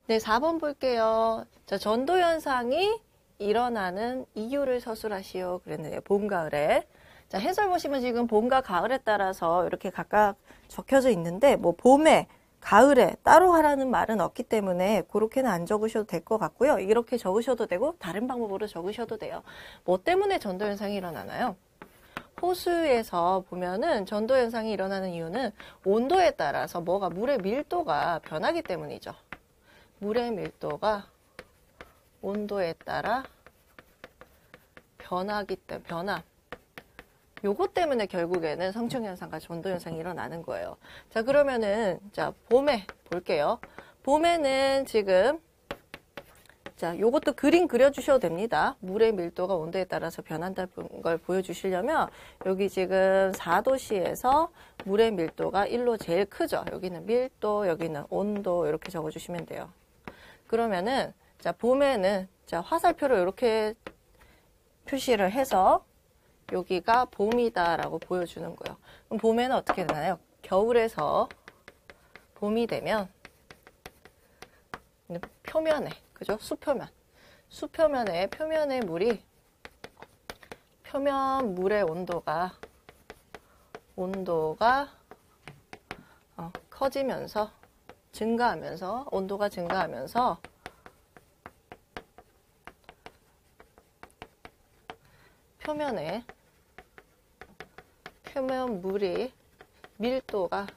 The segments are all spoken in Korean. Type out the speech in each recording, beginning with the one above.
네, 4번 볼게요. 자, 전도 현상이 일어나는 이유를 서술하시오. 그랬네요. 봄, 가을에. 자, 해설 보시면 지금 봄과 가을에 따라서 이렇게 각각 적혀져 있는데, 뭐, 봄에, 가을에 따로 하라는 말은 없기 때문에 그렇게는 안 적으셔도 될 것 같고요. 이렇게 적으셔도 되고, 다른 방법으로 적으셔도 돼요. 뭐 때문에 전도 현상이 일어나나요? 호수에서 보면은 전도 현상이 일어나는 이유는 온도에 따라서 물의 밀도가 변하기 때문이죠. 물의 밀도가 온도에 따라 변하기 때문에 요것 때문에 결국에는 성층현상과 전도현상이 일어나는 거예요. 자, 그러면은 자, 봄에 볼게요. 봄에는 지금 자, 요것도 그림 그려주셔도 됩니다. 물의 밀도가 온도에 따라서 변한다는 걸 보여주시려면 여기 지금 4도시에서 물의 밀도가 1로 제일 크죠. 여기는 밀도, 여기는 온도 이렇게 적어주시면 돼요. 그러면은 자, 봄에는 자, 화살표로 이렇게 표시를 해서 여기가 봄이다라고 보여주는 거예요. 그럼 봄에는 어떻게 되나요? 겨울에서 봄이 되면 표면에, 그죠? 수표면에 표면의 물이 표면 물의 온도가 커지면서 증가하면서 온도가 증가하면서 표면 물이 밀도가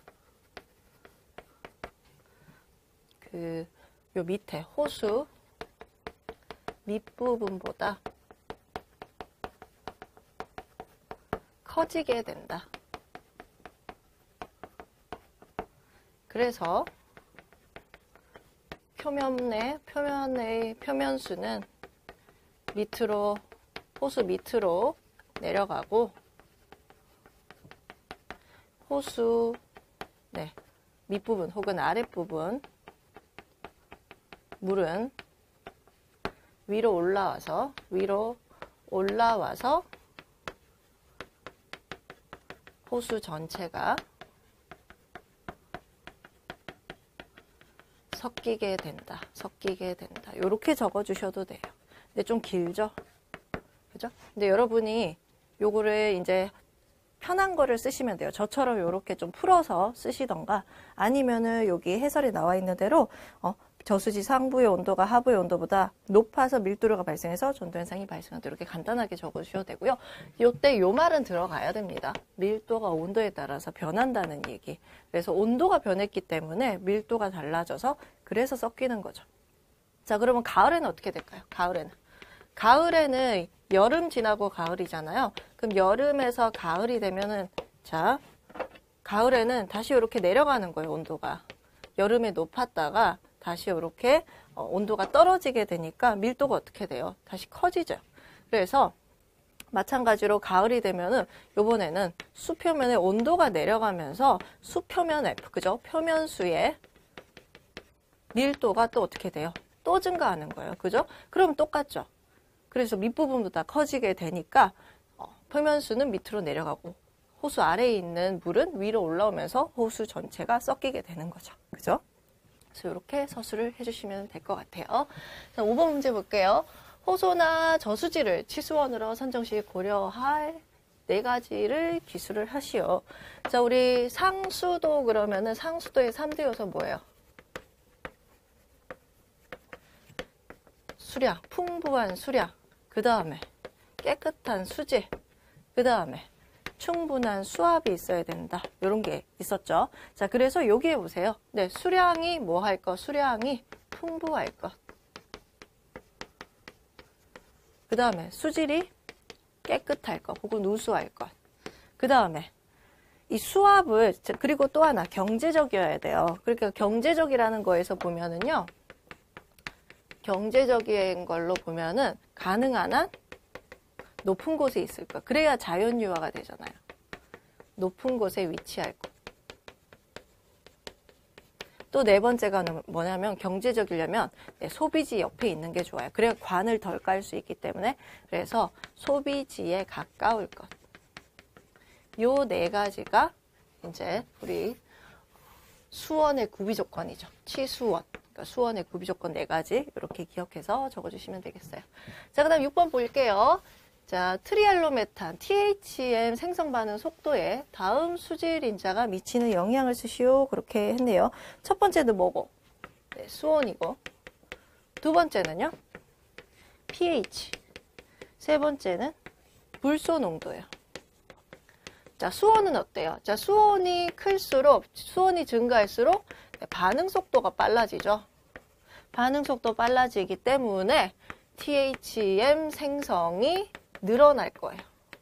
요 밑에 호수 밑부분보다 커지게 된다. 그래서 표면수는 호수 밑으로 내려가고 호수 밑부분 혹은 아랫부분 물은 위로 올라와서 호수 전체가 섞이게 된다. 이렇게 적어주셔도 돼요. 근데 좀 길죠? 그죠? 근데 여러분이 요거를 이제 편한 거를 쓰시면 돼요. 저처럼 이렇게 좀 풀어서 쓰시던가 아니면은 여기 해설에 나와 있는 대로 저수지 상부의 온도가 하부의 온도보다 높아서 밀도가 발생해서 전도 현상이 발생한다. 이렇게 간단하게 적어주셔도 되고요. 요때 요 말은 들어가야 됩니다. 밀도가 온도에 따라서 변한다는 얘기. 그래서 온도가 변했기 때문에 밀도가 달라져서 그래서 섞이는 거죠. 자, 그러면 가을에는 어떻게 될까요? 가을에는 여름 지나고 가을이잖아요. 그럼 여름에서 가을이 되면은 자, 가을에는 다시 이렇게 내려가는 거예요, 온도가. 여름에 높았다가 다시 이렇게 온도가 떨어지게 되니까 밀도가 어떻게 돼요? 다시 커지죠. 그래서 마찬가지로 가을이 되면은 요번에는 수표면의 온도가 내려가면서 수표면에, 그죠? 표면수의 밀도가 또 어떻게 돼요? 또 증가하는 거예요. 그죠? 그럼 똑같죠? 그래서 밑부분보다 커지게 되니까 표면수는 밑으로 내려가고 호수 아래에 있는 물은 위로 올라오면서 호수 전체가 섞이게 되는 거죠. 그죠? 그래서 이렇게 서술을 해주시면 될 것 같아요. 자, 5번 문제 볼게요. 호소나 저수지를 치수원으로 선정 시 고려할 4가지를 기술을 하시오. 자, 우리 상수도 그러면은 상수도의 3대 요소 뭐예요? 수량, 풍부한 수량, 그 다음에 깨끗한 수질, 그 다음에 충분한 수압이 있어야 된다. 이런 게 있었죠. 자, 그래서 여기에 보세요. 네, 수량이 뭐 할 것? 수량이 풍부할 것. 그 다음에 수질이 깨끗할 것 혹은 우수할 것. 그 다음에 이 수압을, 그리고 또 하나 경제적이어야 돼요. 그러니까 경제적이라는 거에서 보면은요. 경제적인 걸로 보면은 가능한 한 높은 곳에 있을 것. 그래야 자연 유화가 되잖아요. 높은 곳에 위치할 것. 또 4번째가 뭐냐면 경제적이려면 소비지 옆에 있는 게 좋아요. 그래야 관을 덜 깔 수 있기 때문에 그래서 소비지에 가까울 것. 요 4가지가 이제 우리 수원의 구비 조건이죠. 치수원. 그러니까 수원의 구비조건 4가지 이렇게 기억해서 적어주시면 되겠어요. 자, 그 다음 6번 볼게요. 자, 트리알로메탄, THM 생성 반응 속도에 다음 수질 인자가 미치는 영향을 쓰시오. 그렇게 했네요. 첫 번째는 뭐고? 네, 수온이고. 두 번째는요? pH. 세 번째는 불소 농도예요. 자, 수온은 어때요? 자, 수온이 클수록, 수온이 증가할수록 반응 속도가 빨라지죠. 반응 속도 빨라지기 때문에 THM 생성이 늘어날 거예요.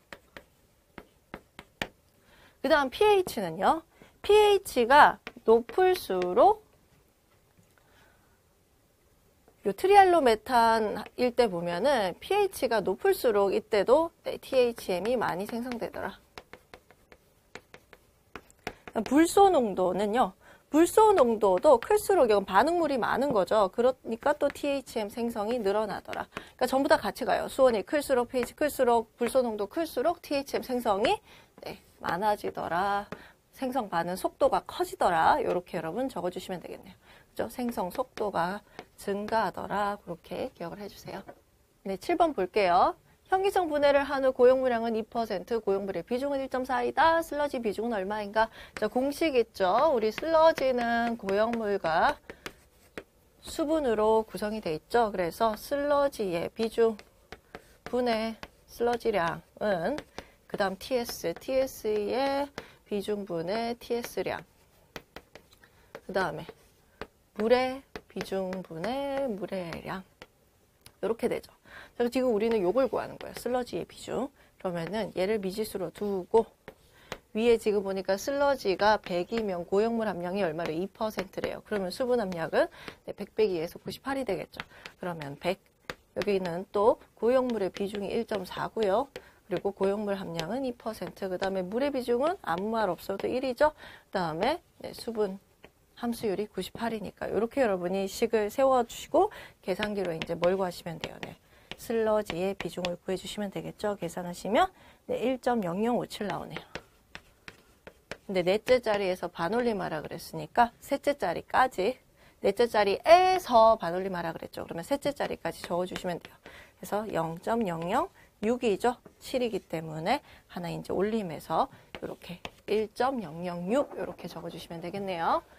그 다음 pH는요. pH가 높을수록 요 트리알로메탄일 때 보면은 pH가 높을수록 이때도 THM이 많이 생성되더라. 불소 농도는요. 불소 농도도 클수록 이건 반응물이 많은 거죠. 그러니까 또 THM 생성이 늘어나더라. 그러니까 전부 다 같이 가요. 수온이 클수록, pH 클수록, 불소 농도 클수록 THM 생성이 많아지더라. 생성 반응 속도가 커지더라. 이렇게 여러분 적어주시면 되겠네요. 그죠? 생성 속도가 증가하더라. 그렇게 기억을 해주세요. 네, 7번 볼게요. 현기성 분해를 한 후 고용물량은 2%, 고용물의 비중은 1.4이다. 슬러지 비중은 얼마인가? 자, 공식 있죠? 우리 슬러지는 고용물과 수분으로 구성이 돼 있죠? 그래서 슬러지의 비중, 분해, 슬러지량은 그 다음 TS의 비중 분해, TS량. 그 다음에 물의 비중 분해, 물의량. 이렇게 되죠. 그래서 지금 우리는 요걸 구하는 거예요. 슬러지의 비중. 그러면은 얘를 미지수로 두고 위에 지금 보니까 슬러지가 100이면 고용물 함량이 얼마래? 2%래요. 그러면 수분 함량은 100 빼기 2에서 98이 되겠죠. 그러면 100. 여기는 또 고용물의 비중이 1.4고요. 그리고 고용물 함량은 2%. 그 다음에 물의 비중은 아무 말 없어도 1이죠. 그 다음에 수분 함수율이 98이니까 이렇게 여러분이 식을 세워주시고 계산기로 이제 뭘 구하시면 돼요. 네. 슬러지의 비중을 구해주시면 되겠죠. 계산하시면 1.0057 나오네요. 근데 넷째 자리에서 반올림하라 그랬으니까 셋째 자리까지, 넷째 자리에서 반올림하라 그랬죠. 그러면 셋째 자리까지 적어주시면 돼요. 그래서 0.006이죠. 7이기 때문에 하나 이제 올림해서 이렇게 1.006 이렇게 적어주시면 되겠네요.